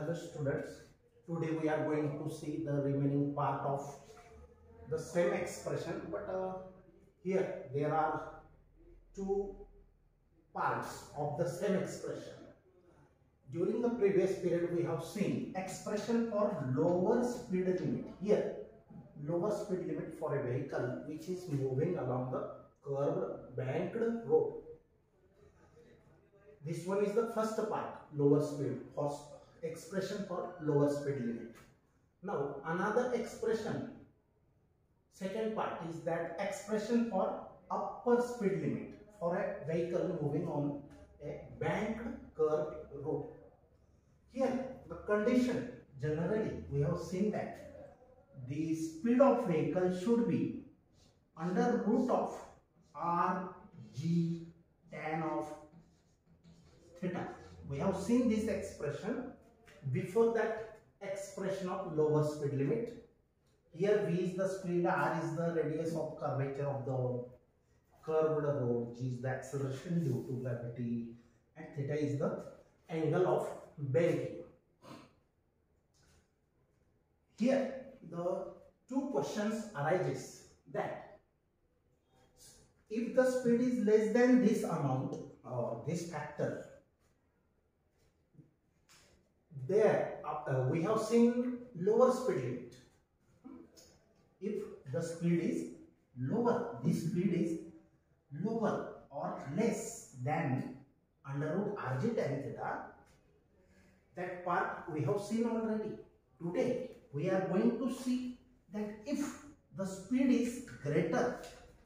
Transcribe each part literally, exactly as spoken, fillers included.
Hello students, today we are going to see the remaining part of the same expression, but uh, here there are two parts of the same expression. During the previous period we have seen expression for lower speed limit. Here lower speed limit for a vehicle which is moving along the curved banked road. This one is the first part, lower speed, for expression for lower speed limit. Now another expression, second part, is that expression for upper speed limit for a vehicle moving on a banked curved road. Here the condition, generally we have seen that the speed of vehicle should be under root of R G tan of theta. We have seen this expression before that expression of lower speed limit. Here V is the speed, R is the radius of curvature of the curved road, G is the acceleration due to gravity, and theta is the angle of banking. Here the two questions arises that if the speed is less than this amount or this factor, there uh, we have seen lower speed limit. If the speed is lower, this speed is lower or less than under root R G tan theta, that part we have seen already. Today we are going to see that if the speed is greater,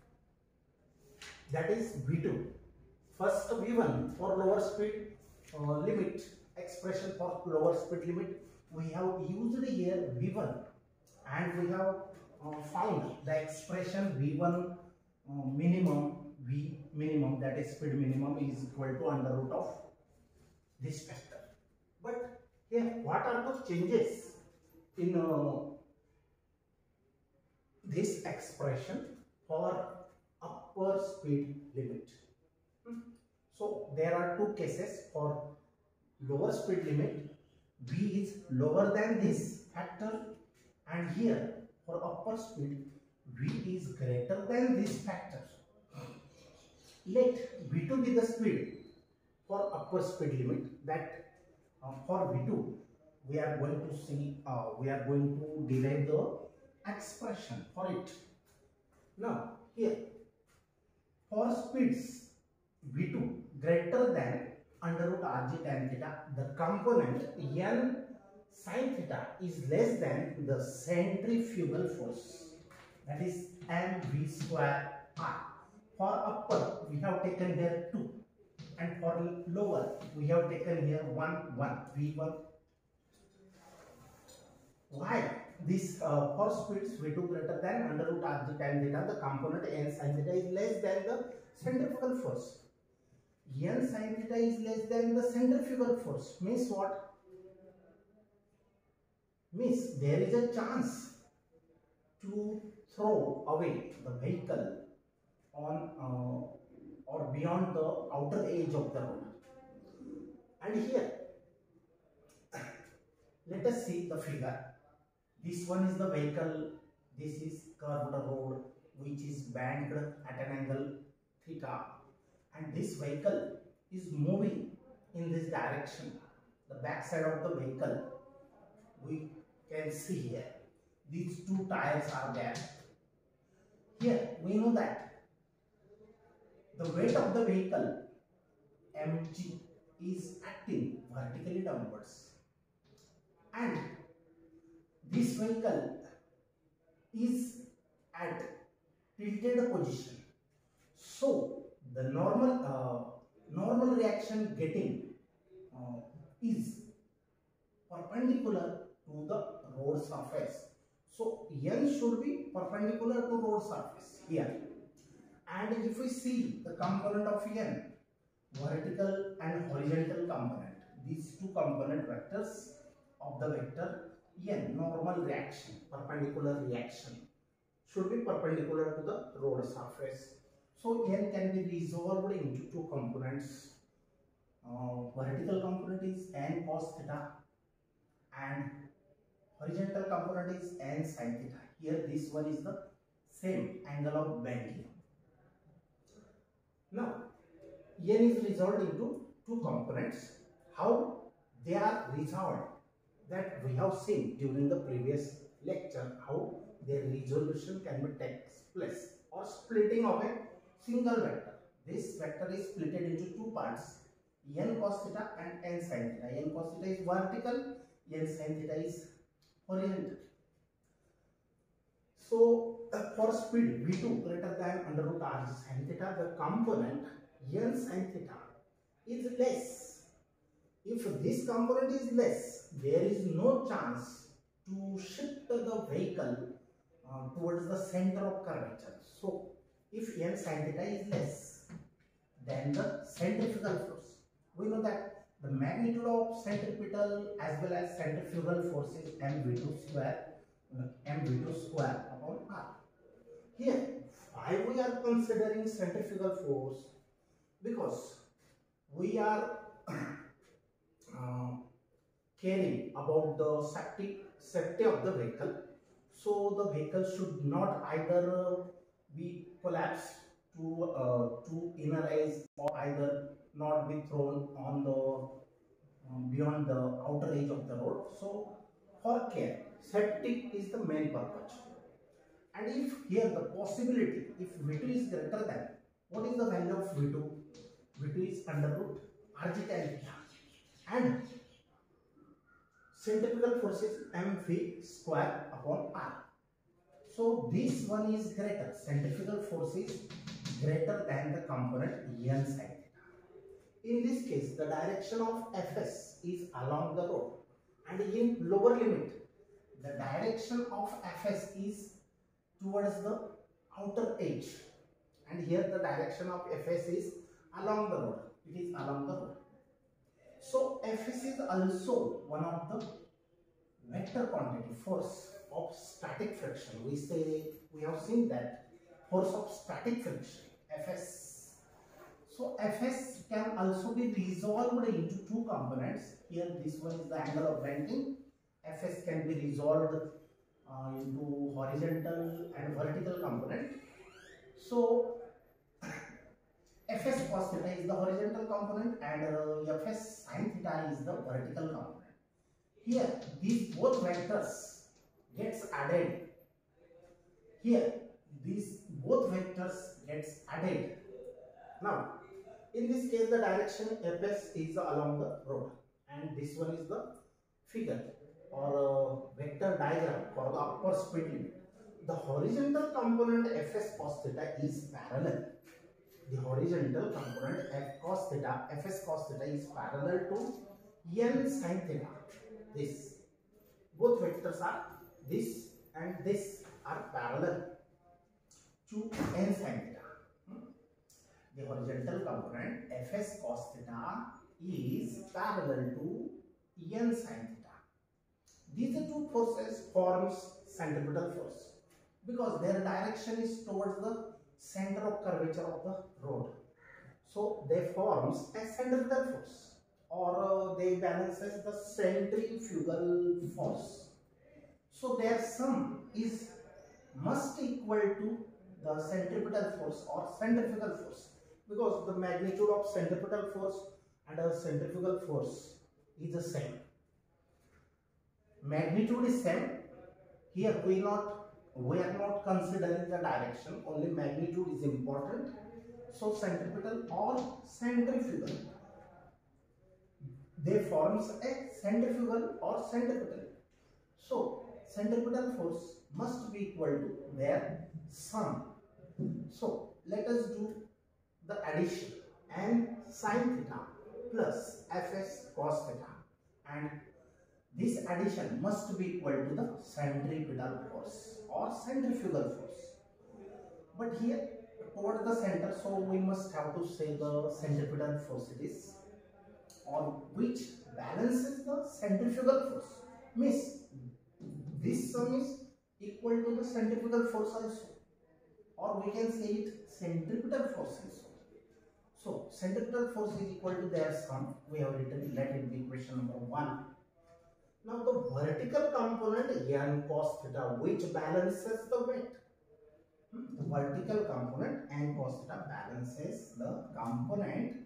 that is V two, first V one for lower speed uh, limit, expression for lower speed limit, we have used here V one, and we have uh, found the expression V one uh, minimum, V minimum, that is speed minimum, is equal to under root of this factor. But here what are the changes in uh, this expression for upper speed limit? Hmm. So there are two cases for lower speed limit. V is lower than this factor, and here for upper speed V is greater than this factor. Let V two be the speed for upper speed limit. That uh, for V two we are going to see, uh, we are going to derive the expression for it. Now here for speeds V two greater than under root R G tan theta, the component N sin theta is less than the centrifugal force, that is M V square R. For upper we have taken here two, and for lower we have taken here one, one, V one. Why? This uh, for speeds V two greater than under root R G tan theta, the component N sin theta is less than the centrifugal force. N sin theta is less than the centrifugal force means what? Means there is a chance to throw away the vehicle on uh, or beyond the outer edge of the road. And here let us see the figure. This one is the vehicle, this is curved road which is banked at an angle theta, and this vehicle is moving in this direction. The back side of the vehicle we can see here, these two tires are there. Here we know that the weight of the vehicle mg is acting vertically downwards, and this vehicle is at tilted position. So the normal uh, normal reaction getting uh, is perpendicular to the road surface. So N should be perpendicular to road surface here. And if we see the component of N, vertical and horizontal component, these two component vectors of the vector N, normal reaction, perpendicular reaction, should be perpendicular to the road surface. So N can be resolved into two components. Uh, vertical component is N cos theta, and horizontal component is n sin theta. Here this one is the same angle of bending. Now n is resolved into two components. How they are resolved, that we have seen during the previous lecture, how their resolution can be takes place, or splitting of a single vector. This vector is split into two parts, n cos theta and n sin theta. N cos theta is vertical, n sin theta is horizontal. So uh, for speed v two greater than under root r sin theta, the component n sin theta is less. If this component is less, there is no chance to shift the vehicle uh, towards the center of curvature. So if n sin theta is less, then the centrifugal force, we know that the magnitude of centripetal as well as centrifugal force is m v two square, uh, m v two square upon r. Here, why we are considering centrifugal force? Because we are uh, caring about the safety safety of the vehicle. So the vehicle should not either uh, be collapsed to uh, to inner edge, or either not be thrown on the um, beyond the outer edge of the road. So for care, safety is the main purpose. And if here the possibility, if v two is greater than, what is the value of v two? v two is under root rg tan theta, and centrifugal force is mv square upon r. So this one is greater, centrifugal force is greater than the component n sin theta. In this case, the direction of fs is along the road, and in lower limit, the direction of fs is towards the outer edge, and here the direction of fs is along the road. It is along the road. So fs is also one of the vector quantity, force of static friction. We say, we have seen that force of static friction, fs. So fs can also be resolved into two components. Here this one is the angle of bending. Fs can be resolved uh, into horizontal and vertical component. So fs cos theta is the horizontal component, and uh, fs sin theta is the vertical component. Here these both vectors gets added. Here these both vectors gets added. Now in this case, the direction fs is along the road, and this one is the figure or uh, vector diagram for the upper speed limit. The horizontal component fs cos theta is parallel. The horizontal component f cos theta, fs cos theta is parallel to n sin theta. This, both vectors are, this and this are parallel to n sin theta. Hmm? The horizontal component fs cos theta is parallel to n sin theta. These two forces forms centripetal force because their direction is towards the center of curvature of the road. So they forms a centripetal force, or uh, they balances the centrifugal force. So their sum is must equal to the centripetal force or centrifugal force, because the magnitude of centripetal force and a centrifugal force is the same. Magnitude is same. Here we not we are not considering the direction, only magnitude is important. So centripetal or centrifugal, they forms a centrifugal or centripetal. So centripetal force must be equal to their sum. So let us do the addition, n sin theta plus fs cos theta, and this addition must be equal to the centripetal force or centrifugal force. But here towards the center, so we must have to say the centripetal force it is, or which balances the centrifugal force. Means this sum is equal to the centrifugal force also, or we can say it centripetal force also. So centripetal force is equal to their sum. We have written, let it be equation number one. Now the vertical component n cos theta, which balances the weight. Hmm? The vertical component n cos theta balances the component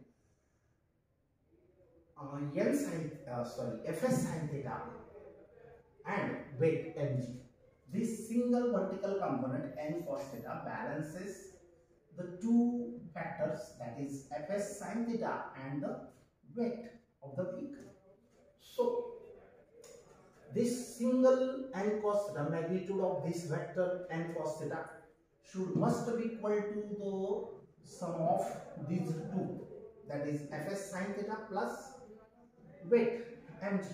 uh, n sin uh, sorry fs sin theta and weight mg. This single vertical component n cos theta balances the two factors, that is fs sin theta and the weight of the vehicle. So this single n cos theta, magnitude of this vector n cos theta should must be equal to the sum of these two, that is fs sin theta plus weight mg.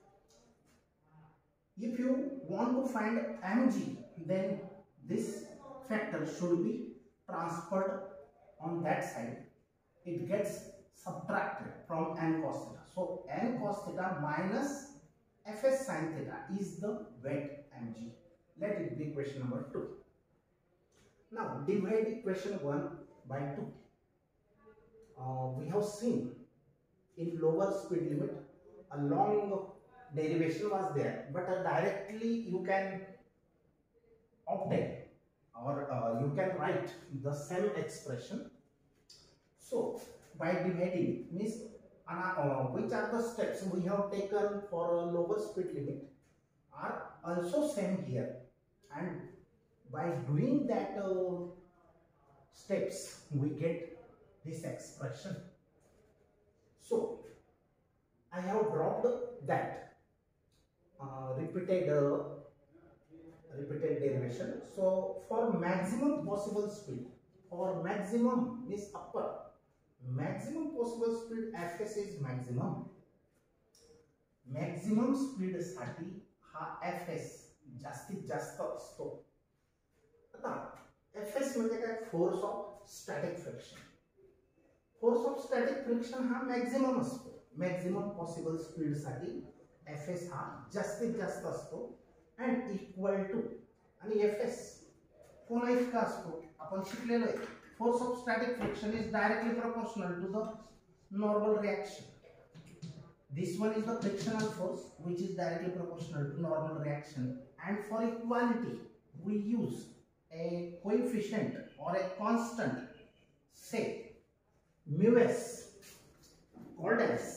If you want to find mg, then this factor should be transferred on that side. It gets subtracted from n cos theta. So n cos theta minus fs sin theta is the weight mg. Let it be equation number two. Now divide equation one by two. Uh, we have seen in lower speed limit a long derivation was there, but uh, directly you can obtain or uh, you can write the same expression. So by dividing means uh, uh, which are the steps we have taken for a lower speed limit are also same here, and by doing that uh, steps we get this expression. So I have dropped that uh, repeated uh, repeated derivation. So for maximum possible speed, for maximum means upper, maximum possible speed fs is maximum. Maximum speed साठी हा fs जास्तीत जास्त असतो. आता fs म्हणजे काय? Force of static friction. Force of static friction हा maximum असतो. मॅक्झिमम पॉसिबल स्पीड साठी fs हा जास्तीत जास्त असतो and equal to, आणि fs कोणा इतका असतो आपण शिकलेलो आहे. Force of static friction is directly proportional to the normal reaction. This one is the frictional force which is directly proportional to normal reaction, and for equality we use a coefficient or a constant, say mu s, called as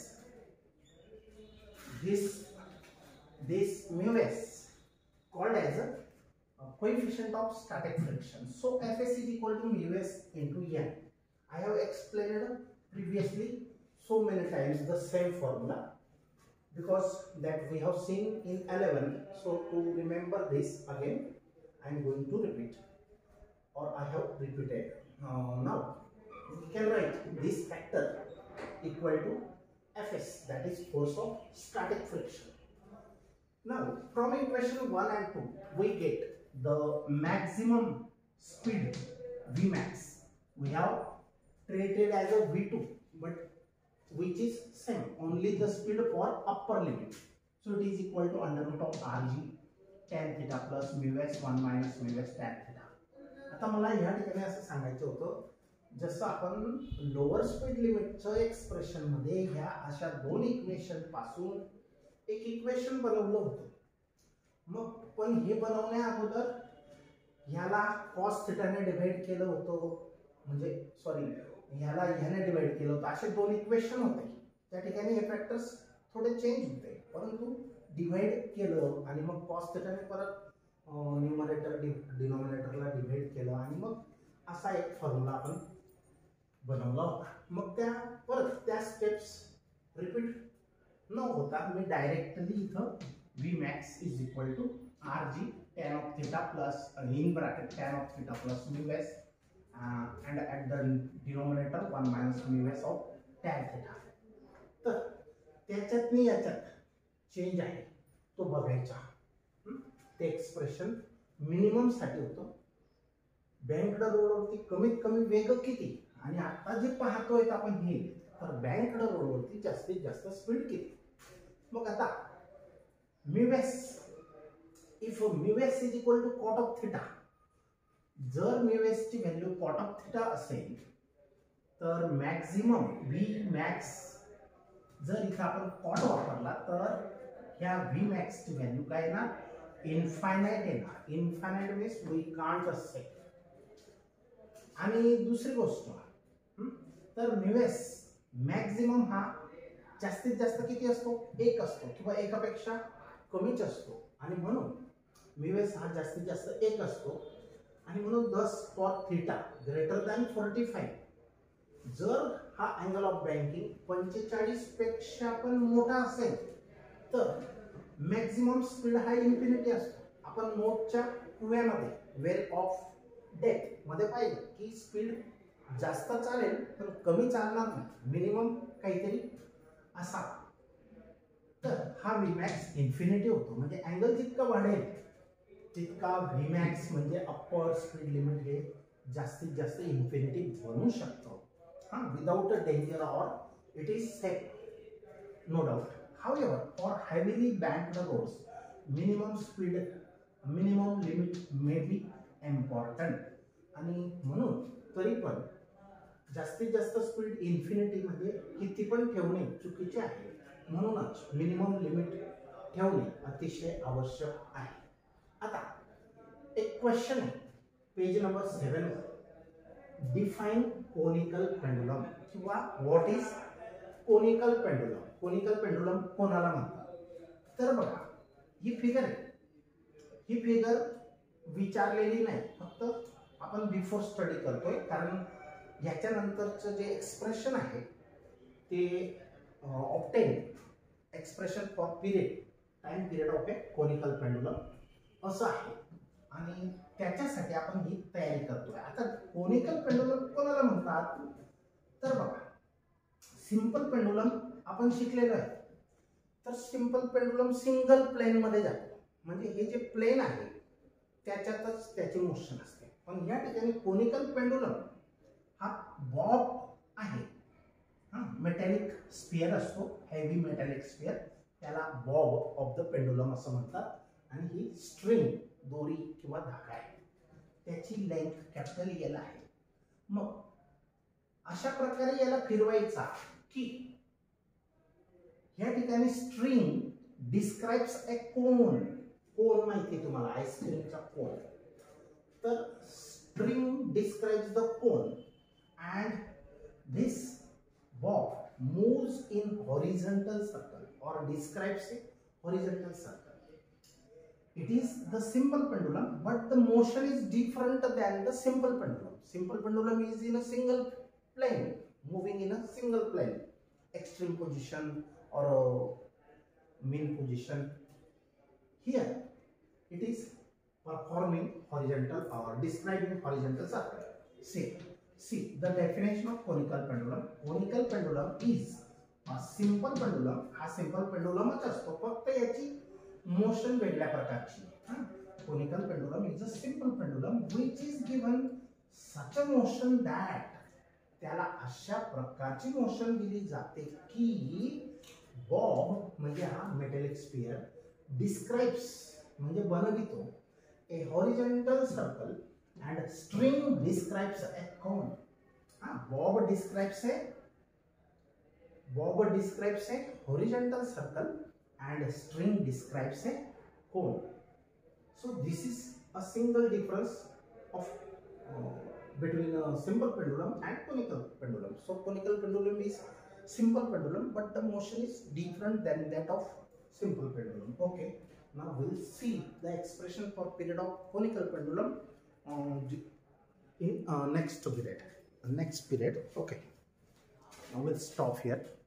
this this mu s called as a, a coefficient of static friction. So fs is equal to mu s into n. I have explained previously so many times the same formula, because that we have seen in eleven. So to remember this again I am going to repeat, or I have repeated. Uh, now we can write this factor equal to fs, that is force of static friction. Now from equation one and two we get the maximum speed Vmax. We have treated as a V two, but which is same, only the speed for upper limit. So it is equal to under root of rg tan theta plus mu s one minus mu s tan theta. आता मला या ठिकाणी असं सांगायचं होतं, जसं आपण lower speed लिमिटच्या expression मध्ये ह्या अशा दोन इक्वेशन पासून एक इक्वेशन बनवलं होतं. मग पण हे बनवण्या अगोदर ह्याला cos theta ने डिवाइड केलं होतं, म्हणजे सॉरी ह्याला ह्याने डिवाइड केलं होतं. असे दोन इक्वेशन होते. त्या ठिकाणी हे फॅक्टर्स थोडे चेंज होते, परंतु डिवाइड केलं आणि मग cos theta ने परत न्यूमरेटर डिनॉमिनेटरला डिवाइड केलं आणि मग असा एक फॉर्म्युला आपण बनवला होता. मग त्या परत त्या स्टेप्स रिपीट न होता मी डायरेक्टली इथं Vmax is equal to rg tan of theta plus uh, in bracket tan of theta plus mu s uh, and at the denominator one minus mu s of tan theta. तर त्याच्यात मी याच्यात change आहे तो बघायचा. ते expression minimum साठी होतं. बँक्ड रोडवरती कमीत कमी वेग किती, आणि आता जे पाहतोय आपण हे, तर बँक्ड रोडवरती जास्तीत जास्त स्पीड किती. मग आता mu s, if mu s is equal to cot of theta, जर mu s ची व्हॅल्यू cot of theta असेल तर मॅक्झिमम V max जर इथे आपण cot वापरला तर ह्या व्ही मॅक्स ची व्हॅल्यू काय येणार इन्फायनाइट येणार infinite means we can't say आणि दुसरी गोष्ट तर म्यूएस मॅक्झिमम हा जास्तीत जास्त किती असतो एक असतो किंवा एकापेक्षा कमीच असतो आणि म्हणून म्यूएस हा जास्तीत जास्त एक असतो आणि म्हणून thus for theta greater than forty five जर हा अँगल ऑफ बँकिंग पंचेचाळीस पेक्षा पण मोठा असेल तर मॅक्झिमम स्पीड हा इन्फिनिटी असतो. आपण मोठच्या कुव्यामध्ये वेल ऑफ डेथ मध्ये पाहिलं की स्पीड जास्त चालेल तर कमी चालणार नाही मिनिमम काहीतरी असा. तर हा व्हीमॅक्स इन्फिनिटी होतो म्हणजे अँगल जितका वाढेल तितका व्हीमॅक्स म्हणजे अप्पर स्पीड लिमिट हे जास्तीत जास्त इन्फिनिटी बनू शकतो हा without a danger or it is safe no doubt. However, for heavily banked roads, minimum speed, minimum limit may be important. आणि म्हणून तरी पण जास्तीत जास्त स्पीड इन्फिनिटी मध्ये किती पण ठेवणे चुकीचे आहे. म्हणूनच मिनिमम लिमिट ठेवणे अतिशय आवश्यक आहे. आता एक क्वेश्चन आहे page number seven define conical pendulum किंवा what is conical pendulum. Conical pendulum कोणाला म्हणतात तर बघा ही फिगर आहे ही फिगर विचारलेली नाही फक्त आपण बिफोर स्टडी करतोय कारण याच्यानंतरचं जे एक्सप्रेशन आहे ते obtain expression for period time period of a conical pendulum असं आहे आणि त्याच्यासाठी आपण ही तयारी करतोय. आता कोनिकल पेंडुलम कोणाला म्हणतात तर बघा सिंपल पेंडुलम आपण शिकलेलो आहे तर सिंपल पेंडुलम सिंगल प्लेन मध्ये जातो म्हणजे हे जे प्लेन आहे त्याच्यातच त्याची मोशन असते. पण या ठिकाणी कोनिकल पेंडुलम हा बॉब आहे हा मेटॅलिक स्फिअर असतो हेवी मेटॅलिक स्फिअर त्याला बॉब ऑफ द पेंडुलम असं म्हणतात आणि ही स्ट्रिंग दोरी किंवा धागा आहे त्याची लेंथ कॅपिटल एल आहे. मग अशा प्रकारे याला फिरवायचा की या ठिकाणी स्ट्रिंग डिस्क्राइब्स ए कोन कोन माहिती तुम्हाला आईस्क्रीमचा कोन तर string describes the cone and this bob moves in horizontal circle और describes a horizontal circle. It is the simple pendulum but the motion is different than the simple pendulum. Simple pendulum is in a single plane moving in a single plane extreme position or mean position. Here it is performing horizontal or describing horizontal circle. See, see the definition of conical pendulum. Conical pendulum is a simple pendulum. हा simple pendulum च असतो फक्त याची motion वेगळ्या प्रकारची. Conical pendulum is a simple pendulum which is given such a motion that त्याला अशा प्रकारची मोशन दिली जाते की बॉब म्हणजे हा मेटॅलिक स्फिअर डिस्क्राइब्स म्हणजे बनवितो a horizontal circle and string describes a cone. हा bob describes a bob describes a horizontal circle and string describes a cone. So this is a single difference of uh, between a simple pendulum and conical pendulum. So conical pendulum is simple pendulum but the motion is different than that of simple pendulum. Okay, now we'll see the expression for period of conical pendulum uh, in uh, next period next period. Okay, now we'll stop here.